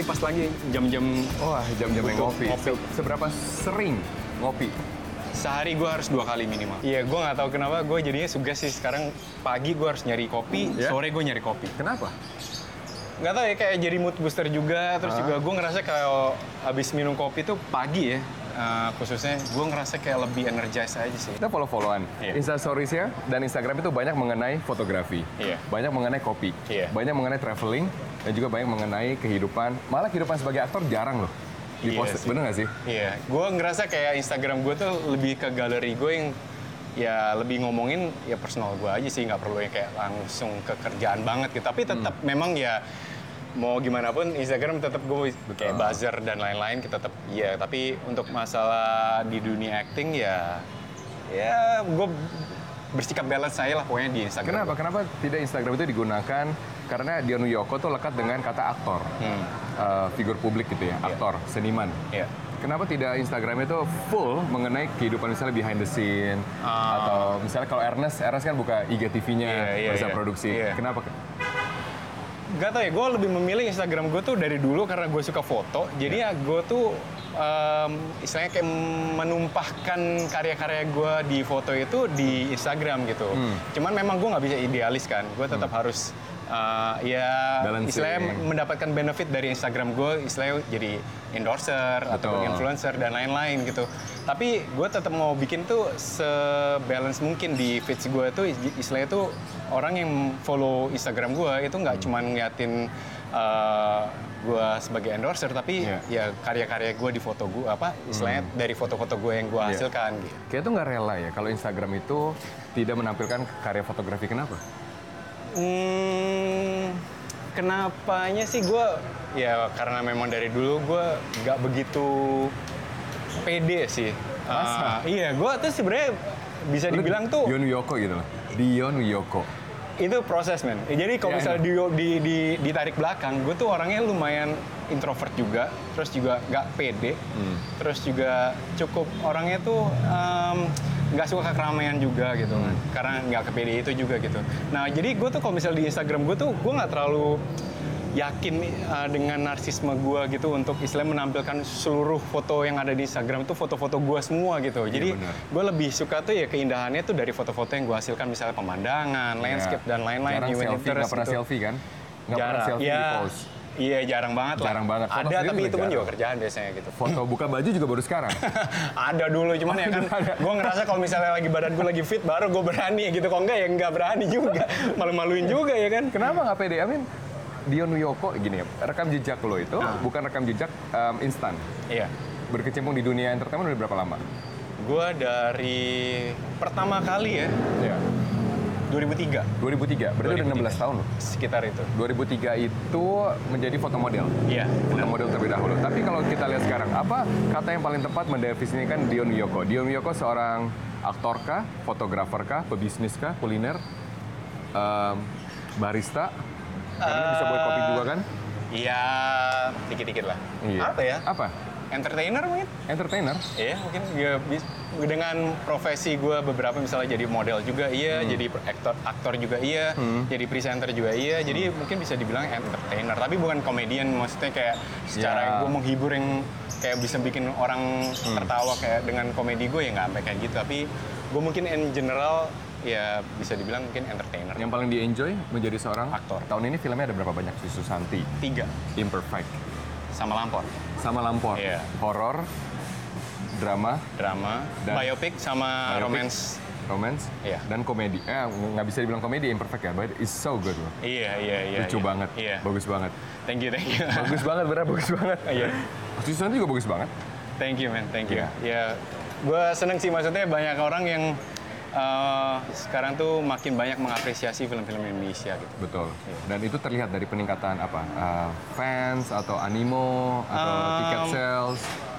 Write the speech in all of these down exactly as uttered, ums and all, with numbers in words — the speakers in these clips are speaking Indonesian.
ini pas lagi jam-jam Wah, jam-jam yang Butuh ngopi. ngopi. Se- Seberapa sering ngopi? sehari gue harus dua kali minimal. Iya, gue nggak tahu kenapa gue jadinya suges sih sekarang pagi gue harus nyari kopi, Ya? sore gue nyari kopi. Kenapa? Nggak tahu ya, kayak jadi mood booster juga. Terus Ah. juga gue ngerasa kalau habis minum kopi tuh pagi ya, eh, khususnya gue ngerasa kayak lebih energized aja sih. Kita follow-followan. Iya. Instastories-nya dan Instagram itu banyak mengenai fotografi. Iya. Banyak mengenai kopi. Iya. Banyak mengenai traveling. Dan juga banyak mengenai kehidupan. Malah kehidupan sebagai aktor jarang loh dipost. Iya sih. Bener nggak sih? Iya, gue ngerasa kayak Instagram gue tuh lebih ke galeri gue yang ya lebih ngomongin ya personal gue aja sih, nggak perlu yang kayak langsung ke kerjaan banget gitu. Tapi tetap Hmm. memang ya mau gimana pun Instagram tetap gue kayak Betul. buzzer dan lain-lain kita tetap iya. Tapi untuk masalah di dunia acting ya ya gue bersikap balance saya lah pokoknya di Instagram. Kenapa? Kenapa tidak Instagram itu digunakan? Karena Dion Wiyoko tuh lekat dengan kata aktor. Hmm. Eh, figur publik gitu ya, aktor, seniman. Iya. Kenapa tidak Instagram itu full mengenai kehidupan misalnya behind the scene Ah. atau misalnya kalau Ernest, Ernest kan buka I G T V-nya Iya, iya, Barista iya. Produksi. Iya. Kenapa? Gak tau ya, gue lebih memilih Instagram gue tuh dari dulu karena gue suka foto. Jadi ya gue tuh em, istilahnya kayak menumpahkan karya-karya gue di foto itu di Instagram gitu. Hmm. Cuman memang gue nggak bisa idealis kan. Gue tetap harus eh, ya Balancing. istilahnya mendapatkan benefit dari Instagram gue, istilahnya jadi endorser atau Betul. influencer dan lain-lain gitu. Tapi gue tetap mau bikin tuh sebalance mungkin di feeds gue tuh istilahnya tuh orang yang follow Instagram gue itu nggak cuma ngeliatin uh, gue sebagai endorser, tapi Iya. ya karya-karya gue di foto gue apa istilahnya dari foto-foto gue yang gue Iya. hasilkan gitu. Kayak itu nggak rela ya kalau Instagram itu tidak menampilkan karya fotografi. Kenapa? Hmm, kenapanya sih gue ya karena memang dari dulu gue nggak begitu pede sih. Masa? Uh, iya, gue tuh sebenarnya bisa Lu dibilang tuh Dion Wiyoko gitu loh. Dion Wiyoko. itu proses men. Ya, jadi kalau Iya, misalnya di, di, di, ditarik belakang, gue tuh orangnya lumayan introvert juga, terus juga nggak pede, Hmm. terus juga cukup orangnya tuh em, nggak suka keramaian juga gitu, Hmm. karena nggak kepede itu juga gitu. Nah jadi gue tuh kalau misalnya di Instagram gue tuh gue nggak terlalu yakin uh, dengan narsisme gue gitu untuk istilahnya menampilkan seluruh foto yang ada di Instagram itu foto-foto gue semua gitu. Jadi benar. gue lebih suka tuh ya keindahannya tuh dari foto-foto yang gue hasilkan, misalnya pemandangan, landscape Ya. dan lain-lain. Jarang human selfie, interest nggak pernah gitu. selfie kan? Nggak pernah Jarang. selfie Ya, di post. iya jarang banget lah. Jarang banget. Foto Ada sendiri tapi juga itu pun jarang. juga kerjaan biasanya gitu. Foto buka baju juga baru sekarang. Ada dulu cuman ya kan gue ngerasa kalau misalnya lagi badan gue lagi fit baru gue berani gitu. Kalau enggak ya nggak berani juga. Malu-maluin juga ya kan. Kenapa nggak pede? I mean, Dion Wiyoko gini ya, rekam jejak lo itu Ah. bukan rekam jejak um, instan. Iya. Berkecimpung di dunia entertainment udah berapa lama? Gue dari pertama kali ya Ya. dua ribu tiga dua ribu tiga, berarti udah enam belas tahun loh. sekitar itu. dua ribu tiga itu menjadi foto model. Iya. Foto model terlebih dahulu. Tapi kalau kita lihat sekarang, apa kata yang paling tepat mendefinisikan Dion Wiyoko? Dion Wiyoko seorang aktor kah, fotografer kah, pebisnis kah, kuliner, um, barista, karena bisa buat kopi juga kan? Iya, dikit-dikit lah. Iya. Apa ya? Apa? Entertainer mungkin? Entertainer. Iya, mungkin ya, bis- dengan profesi gue beberapa misalnya jadi model juga iya, Hmm. jadi aktor aktor juga iya, jadi presenter juga iya, jadi Hmm. mungkin bisa dibilang entertainer, tapi bukan komedian, maksudnya kayak secara Ya. gue menghibur yang kayak bisa bikin orang Hmm. tertawa kayak dengan komedi gue ya nggak sampai kayak gitu, tapi gue mungkin in general ya bisa dibilang mungkin entertainer. Yang paling di-enjoy menjadi seorang Aktor. Tahun ini filmnya ada berapa banyak? Si Susanti, Tiga Imperfect, sama Lampor, sama Lampor, Iya. horor, drama, drama, Dan- biopic sama Biopic. romance. romance, Iya. dan komedi. Eh, nggak bisa dibilang komedi, Imperfect ya, but it's so good loh. Iya iya iya. Lucu iya. banget, Iya. bagus banget. Thank you thank you. Bagus banget, bener bagus banget. Iya. Si Susanti juga bagus banget. Thank you man, thank you. Iya. Ya, gue seneng sih maksudnya banyak orang yang uh, sekarang tuh makin banyak mengapresiasi film-film Indonesia gitu. Betul. Iya. Dan itu terlihat dari peningkatan apa? Uh, fans atau animo atau Um, tiket sales.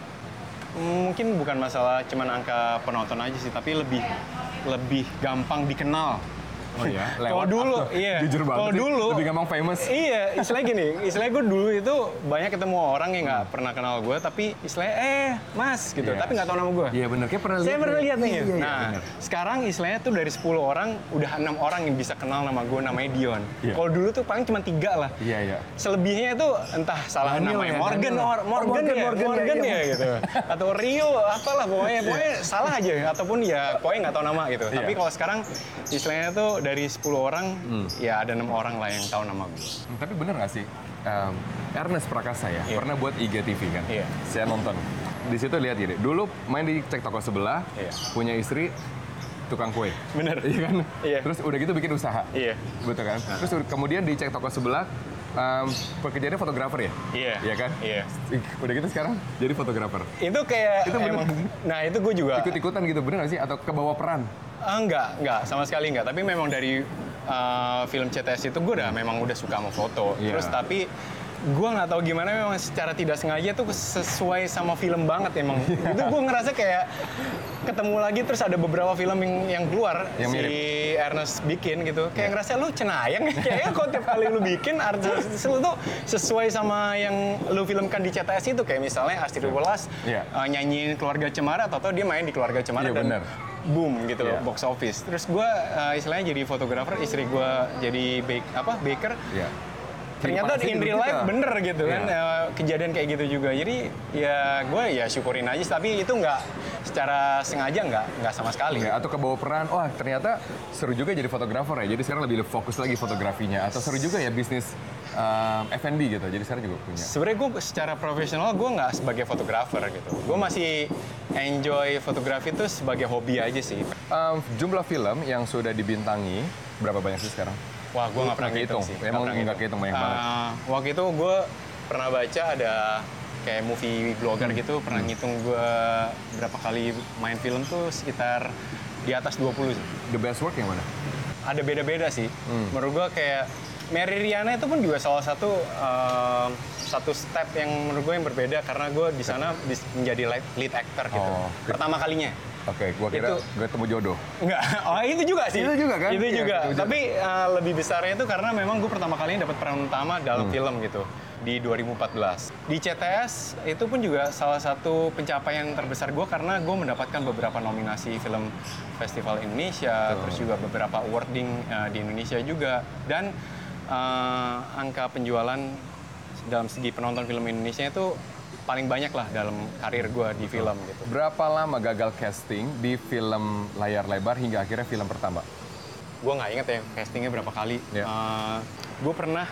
Mungkin bukan masalah cuman angka penonton aja sih, tapi lebih lebih gampang dikenal Oh ya, Kalau lewat dulu, atau- iya. Jujur banget Kalau sih, dulu, lebih gampang famous. Iya, istilahnya gini, istilahnya gue dulu itu banyak ketemu orang yang nggak pernah kenal gue, tapi istilahnya eh mas gitu, Iya. tapi nggak tahu nama gue. Iya bener, kayak pernah lihat. Saya pernah lihat nih. Iya, iya, nah, bener. sekarang istilahnya tuh dari sepuluh orang, udah enam orang yang bisa kenal nama gue, namanya Dion. Iya. Kalau dulu tuh paling cuma tiga lah. Iya, iya. Selebihnya itu entah salah Daniel namanya ya, Morgan, Daniel. or, Morgan, Morgan, ya, Morgan, Morgan, ya, ya, iya. gitu. Atau Rio, apalah pokoknya, pokoknya salah aja. Ataupun ya pokoknya nggak tahu nama gitu. Iya. Tapi kalau sekarang istilahnya tuh dari sepuluh orang, Hmm. ya ada enam orang lah yang tahu nama gue. Hmm, Tapi bener nggak sih, um, Ernest Prakasa ya, Iya. pernah buat I G T V kan? Iya. Saya nonton. Di situ lihat gini, dulu main di cek toko sebelah, Iya. punya istri tukang kue. Bener. Iya kan? Iya. Terus udah gitu bikin usaha. Iya. Betul kan? Terus kemudian di cek toko sebelah, um, pekerjaannya fotografer ya? Iya. Iya kan? Iya. Udah gitu sekarang jadi fotografer. Itu kayak Itu bener. emang, nah itu gue juga Ikut-ikutan gitu, bener nggak sih? Atau kebawa peran? Ah, enggak, enggak, sama sekali enggak. Tapi memang dari uh, film C T S itu gue udah memang udah suka sama foto. Iya. Terus tapi gue nggak tahu gimana memang secara tidak sengaja tuh sesuai sama film banget emang. Itu gue ngerasa kayak ketemu lagi terus ada beberapa film yang, yang keluar Yang si mirip. Ernest bikin gitu. Kayak ngerasa lu cenayang ya. Kayaknya kalau tiap kali lu bikin artis lu tuh sesuai sama yang lu filmkan di C T S itu. Kayak misalnya Astrid Welas Iya. uh, nyanyiin Keluarga Cemara atau dia main di Keluarga Cemara Iya, dan bener. boom gitu Iya. loh, box office. Terus gue uh, istilahnya jadi fotografer, istri gue jadi bake, apa baker. Iya. Ternyata Kehidupan in real hidup life kita. bener gitu kan, Iya. uh, kejadian kayak gitu juga. Jadi ya gue ya syukurin aja, tapi itu nggak secara sengaja nggak nggak sama sekali. Ya, atau kebawa peran, wah ternyata seru juga jadi fotografer ya. Jadi sekarang lebih fokus lagi fotografinya. Atau seru juga ya bisnis um, F and B gitu. Jadi sekarang juga punya. Sebenarnya gue secara profesional gue nggak sebagai fotografer gitu. Gue masih enjoy fotografi itu sebagai hobi aja sih. Um, jumlah film yang sudah dibintangi berapa banyak sih sekarang? Wah, gue nggak pernah Nggak ngitung kehitung. sih. Emang pernah nggak kehitung, banyak banget. Uh, waktu itu gue pernah baca ada kayak movie blogger gitu, pernah ngitung gue berapa kali main film tuh sekitar di atas dua puluh sih. The best work yang mana? Ada beda-beda sih. Hmm. Menurut gue kayak Mary Riana itu pun juga salah satu um, satu step yang menurut gue yang berbeda karena gue di sana bis- menjadi lead, lead actor gitu. Oh. Pertama kalinya. Oke, gua kira Itu- gue ketemu jodoh. Enggak, oh itu juga sih. Itu juga kan? Itu Iya, juga. itu juga. Tapi uh, lebih besarnya itu karena memang gue pertama kali dapat peran utama dalam Hmm. film gitu di dua ribu empat belas. Di C T S itu pun juga salah satu pencapaian terbesar gue karena gue mendapatkan beberapa nominasi film Festival Indonesia, Betul. terus juga beberapa awarding uh, di Indonesia juga, dan uh, angka penjualan dalam segi penonton film Indonesia itu paling banyak lah dalam karir gue di film gitu. Berapa lama gagal casting di film layar lebar hingga akhirnya film pertama? Gue nggak inget ya castingnya berapa kali. Iya. gue pernah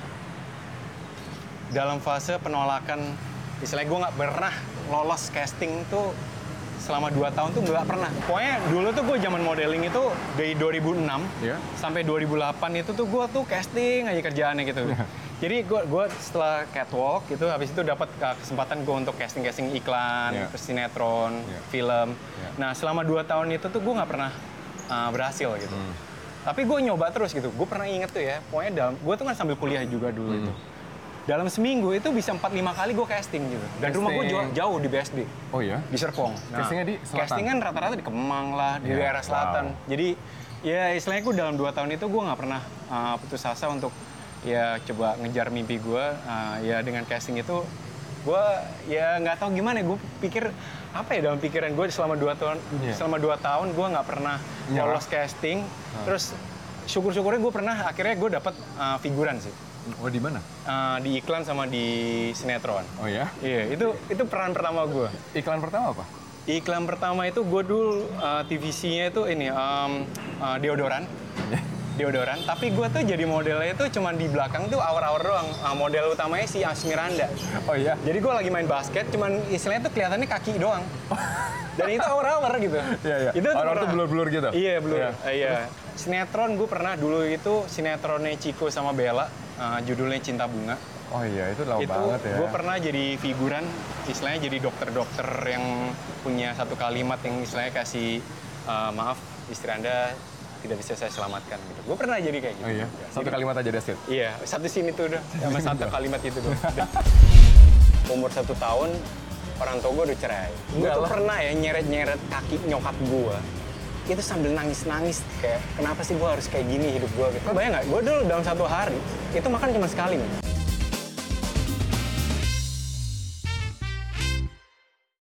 dalam fase penolakan, istilahnya gue nggak pernah lolos casting tuh selama dua tahun tuh nggak pernah. Pokoknya dulu tuh gue zaman modeling itu dari dua ribu enam Iya. sampai dua ribu delapan itu tuh gue tuh casting aja kerjaannya gitu. Jadi gue gue setelah catwalk itu habis itu dapat uh, kesempatan gue untuk casting-casting iklan, Iya. terus sinetron, Iya. film. Iya. Nah selama dua tahun itu tuh gue nggak pernah uh, berhasil gitu. Hmm. Tapi gue nyoba terus gitu. Gue pernah inget tuh ya, pokoknya dalam gue tuh kan sambil kuliah juga dulu Hmm. itu. Dalam seminggu itu bisa empat lima kali gue casting gitu. Dan rumah gue jauh, Casting. jauh di B S D, Oh ya? di Serpong. Castingnya di selatan? Castingan rata-rata di Kemang lah, di Ya, daerah selatan. wow. Jadi ya istilahnya gue dalam dua tahun itu gue nggak pernah uh, putus asa untuk ya coba ngejar mimpi gue. Uh, ya dengan casting itu gue ya nggak tahu gimana. Gue pikir apa ya dalam pikiran gue selama dua tahun Iya. selama dua tahun gue nggak pernah Nyerah. lolos casting. Terus syukur-syukurnya gue pernah akhirnya gue dapat uh, figuran sih. Oh di mana? Uh, di iklan sama di sinetron. Oh ya? Iya, itu itu peran pertama gue. Iklan pertama apa? Iklan pertama itu gue dulu uh, T V C-nya itu ini um, uh, deodoran, deodoran. Tapi gue tuh jadi modelnya itu cuma di belakang tuh awar-awar doang. Uh, model utamanya si Asmiranda. Oh ya? Jadi gue lagi main basket, cuman istilahnya tuh kelihatannya kaki doang. Dan itu awar-awar gitu. Iya, iya. Itu Awar-awar pernah. tuh blur-blur gitu? Iya, blur. Iya. Eh, iya. Sinetron gue pernah dulu itu sinetronnya Chico sama Bella, uh, judulnya Cinta Bunga. Oh iya, itu lama Itu banget ya. gue pernah jadi figuran, istilahnya jadi dokter-dokter yang punya satu kalimat yang istilahnya kasih uh, maaf istri Anda tidak bisa saya selamatkan gitu. Gue pernah jadi kayak gitu. Oh iya? juga. Satu Jadi- kalimat aja that's it? Iya, satu scene itu udah, sama satu kalimat itu doang. Udah. Umur satu tahun, orang tua gue udah cerai. Gue Enggak tuh lah. pernah ya nyeret-nyeret kaki nyokap gue. itu sambil nangis-nangis kayak kenapa sih gue harus kayak gini hidup gue gitu. Bayang nggak? Gue dulu dalam satu hari itu makan cuma sekali nih.